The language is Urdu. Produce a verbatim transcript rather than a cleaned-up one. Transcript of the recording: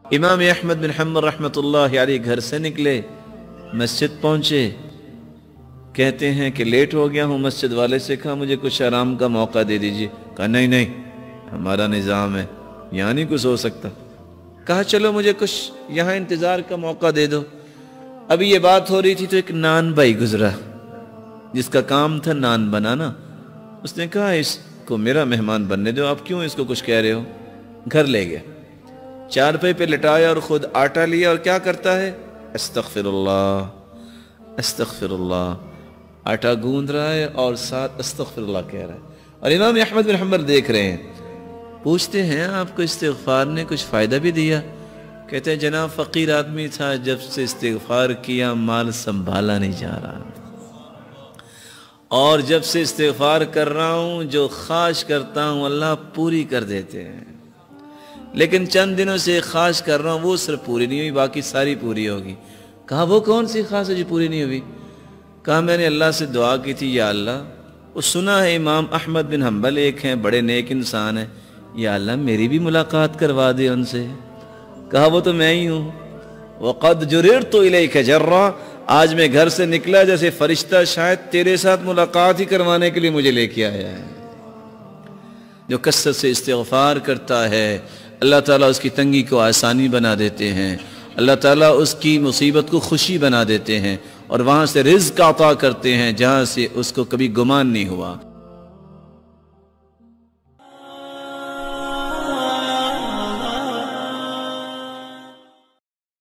امام احمد بن حنبل رحمۃ اللہ علیہ گھر سے نکلے، مسجد پہنچے، کہتے ہیں کہ لیٹ ہو گیا ہوں، مسجد والے سے کہا مجھے کچھ آرام کا موقع دے دیجیے، کہا نہیں نہیں ہمارا نظام ہے یہاں نہیں کچھ ہو سکتا۔ کہا چلو مجھے کچھ یہاں انتظار کا موقع دے دو۔ ابھی یہ بات ہو رہی تھی تو ایک نان بھائی گزرا جس کا کام تھا نان بنانا، اس نے کہا اس کو میرا مہمان بننے دو، آپ کیوں اس کو کچھ کہہ رہے ہو؟ گھر لے گیا، چارپائی پہ لٹایا اور خود آٹا لیا، اور کیا کرتا ہے؟ استغفر اللہ استغفر اللہ، آٹا گوندھ رہا ہے اور ساتھ استغفر اللہ کہہ رہا ہے، اور امام احمد بن حنبل دیکھ رہے ہیں۔ پوچھتے ہیں آپ کو استغفار نے کچھ فائدہ بھی دیا؟ کہتے ہیں جناب فقیر آدمی تھا، جب سے استغفار کیا مال سنبھالا نہیں جا رہا، اور جب سے استغفار کر رہا ہوں جو خواہش کرتا ہوں اللہ پوری کر دیتے ہیں، لیکن چند دنوں سے خواہش کر رہا ہوں وہ صرف پوری نہیں ہوئی، باقی ساری پوری ہوگی۔ کہا وہ کون سی خواہش ہے جو پوری نہیں ہوئی؟ کہا میں نے اللہ سے دعا کی تھی، یا اللہ وہ سنا ہے امام احمد بن حنبل ایک ہیں بڑے نیک انسان ہیں، یا اللہ میری بھی ملاقات کروا دے ان سے۔ کہا وہ تو میں ہی ہوں، وَقَدْ جُرِرْتُ إِلَيْكَ جَرًّا، آج میں گھر سے نکلا جیسے فرشتہ شاید تیرے ساتھ ملاقات ہی کروانے کے لیے مجھے لے کے آیا ہے۔ جو کثرت سے استغفار کرتا ہے اللہ تعالیٰ اس کی تنگی کو آسانی بنا دیتے ہیں، اللہ تعالیٰ اس کی مصیبت کو خوشی بنا دیتے ہیں، اور وہاں سے رزق عطا کرتے ہیں جہاں سے اس کو کبھی گمان نہیں ہوا۔